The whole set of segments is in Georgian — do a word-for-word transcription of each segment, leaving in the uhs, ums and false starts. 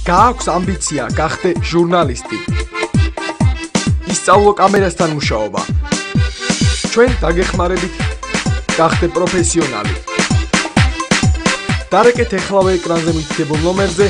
გააქვს ამბიცია გახდე ჟურნალისტი. ისწავლო კამერასთან მუშაობა. ჩვენ დაგეხმარებით გახდე პროფესიონალი. დარეკეთ ეხლავე ეკრანზე მითითებულ ნომერზე.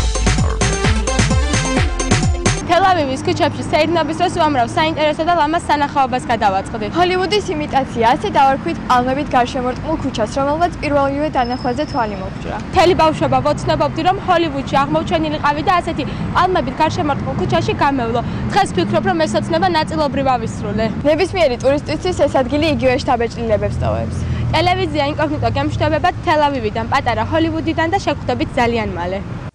თელ-ავივის ქუჩებში სეირნობის დროს უამრავ საინტერესო და ლამაზ სანახაობას გადავაწყდით. ჰოლივუდის იმიტაცია ასე დავარქვით პალმებით გარშემორტყმულ ქუჩას, რომელმაც პირველივე დანახვაზე თვალი მოგჭრა. მთელი ბავშვობა ვოცნობდი, რომ ჰოლივუდში აღმოჩენილიყავი და ასეთი პალმებით გარშემორტყმულ ქუჩაში გამევლო. დღეს ვფიქრობ, რომ ეს ოცნება ნაწილობრივ ავისრულე. ნებისმიერი ტურისტისთვის ეს ადგილი იგივე შთაბეჭდილებებს ტოვებს. ტელევიზია ინკოგნიტო გემშვიდობებად თელ-ავივიდან, პატარა ჰოლივუდიდან და შეგხვდებით ძალიან მალე.